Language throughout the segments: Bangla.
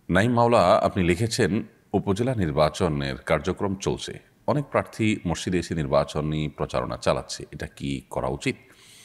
নাইম মাওলা আপনি লিখেছেন, উপজেলা নির্বাচনের কার্যক্রম চলছে, অনেক প্রার্থী মসজিদে এসে নির্বাচনী প্রচারণা চালাচ্ছে, এটা কি করা উচিত?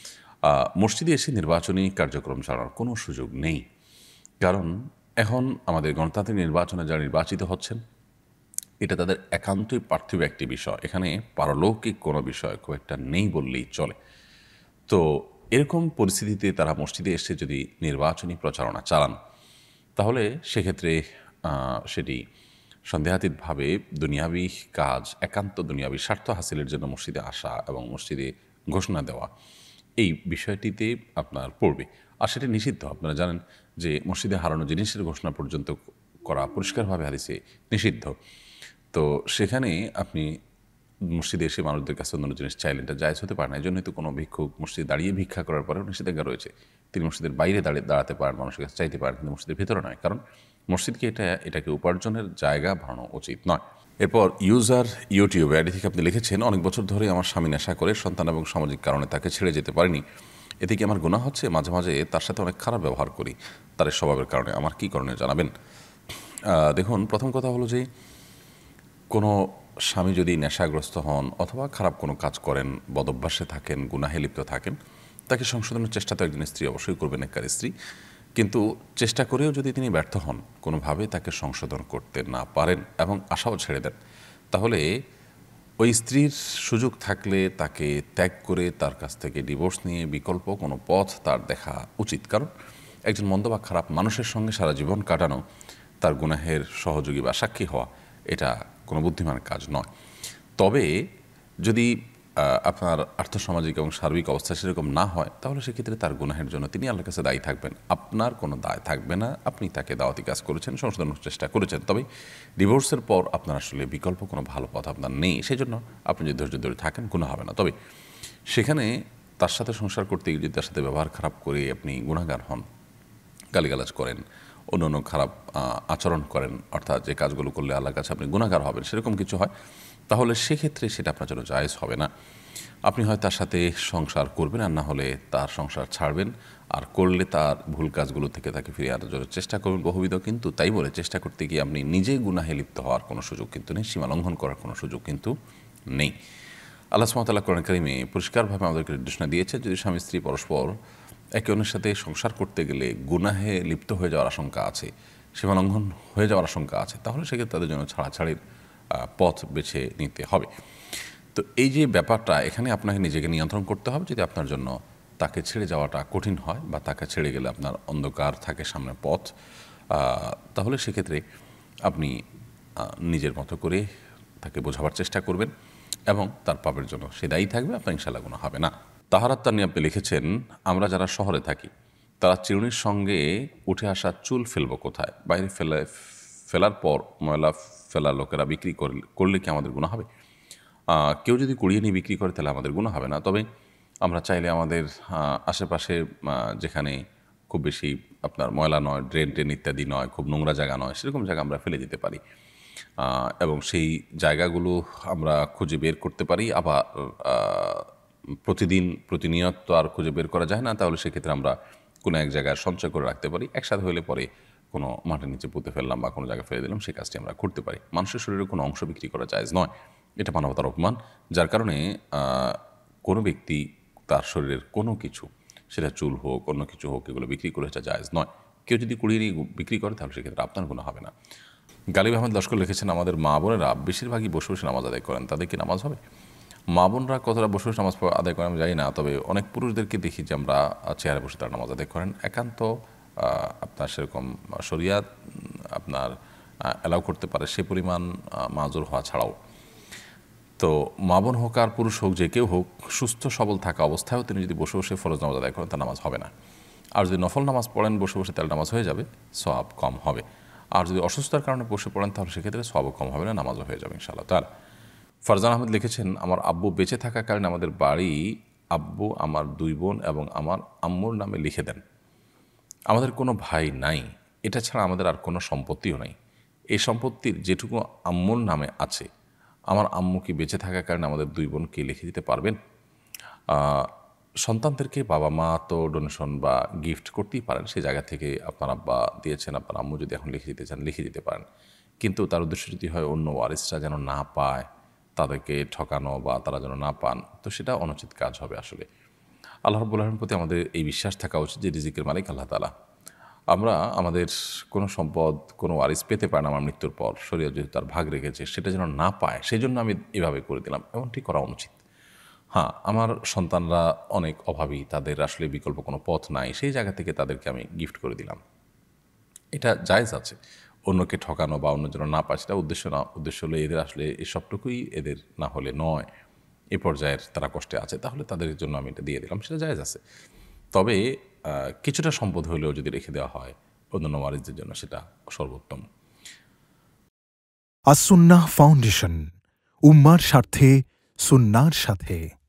মসজিদে এসে নির্বাচনী কার্যক্রম চালানোর কোনো সুযোগ নেই। কারণ এখন আমাদের গণতান্ত্রিক নির্বাচনে যারা নির্বাচিত হচ্ছেন, এটা তাদের একান্তই পার্থিব একটি বিষয়। এখানে পারলৌকিক কোনো বিষয় খুব একটা নেই বললেই চলে। তো এরকম পরিস্থিতিতে তারা মসজিদে এসে যদি নির্বাচনী প্রচারণা চালান, তাহলে সেক্ষেত্রে সেটি সন্দেহাতীতভাবে দুনিয়াবি কাজ, একান্ত দুনিয়াবি স্বার্থ হাসিলের জন্য মসজিদে আসা এবং মসজিদে ঘোষণা দেওয়া, এই বিষয়টিতে আপনার পড়বে। আর সেটি নিষিদ্ধ। আপনারা জানেন যে মসজিদে হারানো জিনিসের ঘোষণা পর্যন্ত করা পরিষ্কারভাবে হাদিসে নিষিদ্ধ। তো সেখানে আপনি মসজিদে এসে মানুষদের কাছে অন্য জিনিস চাইলেন, এটা জায়েজ হতে পারে না। এই জন্যই তো কোনো ভিক্ষুক মসজিদে দাঁড়িয়ে ভিক্ষা করার পরেও নিষেধাজ্ঞা রয়েছে। তিনি মসজিদের বাইরে দাঁড়াতে পারেন, মানুষের কাছে চাইতে পারেন, কিন্তু মসজিদের ভিতরে নয়। কারণ মসজিদকে এটাকে উপার্জনের জায়গা বানানো উচিত নয়। এরপর ইউজার ইউটিউব আইডি থেকে আপনি লিখেছেন, অনেক বছর ধরে আমার স্বামী নেশা করে সন্তান এবং সামাজিক কারণে তাকে ছেড়ে যেতে পারিনি। এতে কি আমার গুনাহ হচ্ছে? মাঝে মাঝে তার সাথে অনেক খারাপ ব্যবহার করি তার এই স্বভাবের কারণে। আমার কী করণীয় জানাবেন? দেখুন, প্রথম কথা হলো যে কোনো স্বামী যদি নেশাগ্রস্ত হন অথবা খারাপ কোনো কাজ করেন, বদভ্যাসে থাকেন, গুনাহে লিপ্ত থাকেন, তাকে সংশোধনের চেষ্টা তো একজন স্ত্রী অবশ্যই করবেন, নেককার স্ত্রী। কিন্তু চেষ্টা করেও যদি তিনি ব্যর্থ হন, কোনোভাবে তাকে সংশোধন করতে না পারেন এবং আশাও ছেড়ে দেন, তাহলে ওই স্ত্রীর সুযোগ থাকলে তাকে ত্যাগ করে তার কাছ থেকে ডিভোর্স নিয়ে বিকল্প কোনো পথ তার দেখা উচিত। কারণ একজন মন্দ বা খারাপ মানুষের সঙ্গে সারা জীবন কাটানো, তার গুনাহের সহযোগী বা সাক্ষী হওয়া, এটা কোনো বুদ্ধিমান কাজ নয়। তবে যদি আপনার আর্থসামাজিক এবং সার্বিক অবস্থা সেরকম না হয়, তাহলে সেক্ষেত্রে তার গুনাহের জন্য তিনি আল্লাহর কাছে দায়ী থাকবেন, আপনার কোনো দায় থাকবে না। আপনি তাকে দাওয়াতি কাজ করেছেন, সংশোধনের চেষ্টা করেছেন, তবে ডিভোর্সের পর আপনার আসলে বিকল্প কোনো ভালো পথ আপনার নেই। সেই জন্য আপনি যদি ধৈর্য ধরে থাকেন, গুনাহ হবে না। তবে সেখানে তার সাথে সংসার করতে গিয়ে যদি তার সাথে ব্যবহার খারাপ করে আপনি গুনাহগার হন, গালিগালাজ করেন, অন্য অন্য খারাপ আচরণ করেন, অর্থাৎ যে কাজগুলো করলে আল্লাহর কাছে আপনি গুনাহগার হবেন, সেরকম কিছু হয়, তাহলে সেক্ষেত্রে সেটা আপনার জন্য জায়েজ হবে না। আপনি হয় তার সাথে সংসার করবেন, আর না হলে তার সংসার ছাড়বেন। আর করলে তার ভুল কাজগুলো থেকে তাকে ফিরিয়ে আনার জন্য চেষ্টা করবেন বহুবিধ। কিন্তু তাই বলে চেষ্টা করতে গিয়ে আপনি নিজে গুনাহে লিপ্ত হওয়ার কোনো সুযোগ কিন্তু নেই, সীমা লঙ্ঘন করার কোনো সুযোগ কিন্তু নেই। আল্লাহ সুবহানাহু ওয়া তাআলা কোরআন কারিমে পরিষ্কারভাবে আমাদেরকে নির্দেশনা দিয়েছে, যদি স্বামী স্ত্রী পরস্পর একে অন্যের সাথে সংসার করতে গেলে গুনাহে লিপ্ত হয়ে যাওয়ার আশঙ্কা আছে, সীমা লঙ্ঘন হয়ে যাওয়ার আশঙ্কা আছে, তাহলে সেক্ষেত্রে তাদের জন্য ছাড়াছাড়ির পথ বেছে নিতে হবে। তো এই যে ব্যাপারটা, এখানে আপনাকে নিজেকে নিয়ন্ত্রণ করতে হবে। যদি আপনার জন্য তাকে ছেড়ে যাওয়াটা কঠিন হয় বা তাকে ছেড়ে গেলে আপনার অন্ধকার থাকে সামনে পথ, তাহলে সেক্ষেত্রে আপনি নিজের মতো করে তাকে বোঝাবার চেষ্টা করবেন এবং তার পাপের জন্য সে দায়ী থাকবে, আপনার ইনশাআল্লাহ গুনাহ হবে না। তাহারাত তানি আপনি লিখেছেন, আমরা যারা শহরে থাকি তারা চিরুনির সঙ্গে উঠে আসা চুল ফেলবো কোথায়? বাইরে ফেলার পর ময়লা ফেলা লোকেরা বিক্রি করলে কি আমাদের গুনাহ হবে? কেউ যদি কুড়িয়ে নিয়ে বিক্রি করে তাহলে আমাদের গুনাহ হবে না। তবে আমরা চাইলে আমাদের আশেপাশে যেখানে খুব বেশি আপনার ময়লা নয়, ড্রেন ইত্যাদি নয়, খুব নোংরা জায়গা নয়, সেরকম জায়গা আমরা ফেলে দিতে পারি। এবং সেই জায়গাগুলো আমরা খুঁজে বের করতে পারি। আবার প্রতিনিয়ত তো আর খুঁজে বের করা যায় না, তাহলে সেক্ষেত্রে আমরা কোনো এক জায়গায় সঞ্চয় করে রাখতে পারি। একসাথে হলে পরে কোনো মাটির নিচে পুঁতে ফেললাম বা কোনো জায়গায় ফেলে দিলাম, সেই কাজটি আমরা করতে পারি। মানুষের শরীরে কোনো অংশ বিক্রি করা জায়েজ নয়, এটা মানবতার অপমান। যার কারণে কোনো ব্যক্তি তার শরীরের কোনো কিছু, সেটা চুল হোক, অন্য কিছু হোক, এগুলো বিক্রি করে এটা জায়েজ নয়। কেউ যদি কুড়িয়ে নিয়ে বিক্রি করে, তাহলে সেক্ষেত্রে আপনার গুনাহ হবে না। গালিব আহমেদ লস্কর লিখেছেন, আমাদের মা বোনেরা বেশিরভাগই বসে বসে নামাজ আদায় করেন, তাদের কি নামাজ হবে? মা বোনরা কতটা বসে বসে নামাজ আদায় করেন আমি জানি না, তবে অনেক পুরুষদেরকে দেখি যে আমরা চেয়ারে বসে তারা নামাজ আদায় করেন। একান্ত আপনার সেরকম শরিয়াত আপনার অ্যালাউ করতে পারে সে পরিমাণ মাজুর হওয়া ছাড়াও। তো মা বোন হোক আর পুরুষ হোক, যে কেউ হোক, সুস্থ সবল থাকা অবস্থায়ও তিনি যদি বসে বসে ফরজ নামাজ আদায় করেন, তার নামাজ হবে না। আর যদি নফল নামাজ পড়েন বসে বসে, তাহলে নামাজ হয়ে যাবে, সওয়াব কম হবে। আর যদি অসুস্থতার কারণে বসে পড়েন, তাহলে সেক্ষেত্রে সওয়াবও কম হবে না, নামাজও হয়ে যাবে ইনশাআল্লাহ তাআলা। ফারজান আহমেদ লিখেছেন, আমার আব্বু বেঁচে থাকাকালীন আমাদের বাড়ি আব্বু আমার 2 বোন এবং আমার আম্মুর নামে লিখে দেন। আমাদের কোনো ভাই নাই, এটা ছাড়া আমাদের আর কোনো সম্পত্তিও নাই। এই সম্পত্তির যেটুকু আম্মুর নামে আছে, আমার আম্মু কি বেঁচে থাকাকালীন আমাদের 2 বোনকে লিখে দিতে পারবেন? সন্তানদেরকে বাবা মা তো ডোনেশন বা গিফট করতেই পারেন, সেই জায়গা থেকে আপনার আব্বা দিয়েছেন, আপনার আম্মু যদি এখন লিখে দিতে চান লিখে দিতে পারেন। কিন্তু তার উদ্দেশ্য যদি হয় অন্য ওয়ারিসরা যেন না পায়, তাদেরকে ঠকানো বা তারা যেন না পান, তো সেটা অনুচিত কাজ হবে আসলে। আল্লাহ রাব্বুল আলামিনের প্রতি আমাদের এই বিশ্বাস থাকা উচিত যে রিজিকের মালিক আল্লাহ তাআলা। আমরা আমাদের কোনো সম্পদ কোনো ওয়ারিস পেতে পারে না আমার মৃত্যুর পর, শরীয়ত যেহেতু তার ভাগ রেখেছে সেটা যেন না পায়, সেজন্য আমি এভাবে করে দিলাম, এমনটি করা অনুচিত। হ্যাঁ, আমার সন্তানরা অনেক অভাবী, তাদের আসলে বিকল্প কোনো পথ নাই, সেই জায়গা থেকে তাদেরকে আমি গিফট করে দিলাম, এটা জায়েজ আছে। অন্যকে ঠকানো বা অন্য যেন না পায় সেটা উদ্দেশ্য না। উদ্দেশ্য হলো এদের আসলে এসবটুকুই এদের না হলে নয়, এ পর্যায়ের তারা কষ্টে আছে, তাহলে তাদের জন্য আমি এটা দিয়ে দিলাম, সেটা জায়েজ আছে। তবে কিছুটা সম্পদ হলেও যদি রেখে দেওয়া হয় অন্যান্য ওয়ারিসদের জন্য, সেটা সর্বোত্তম। আস-সুন্নাহ ফাউন্ডেশন, উম্মার স্বার্থে সুন্নাহর সাথে।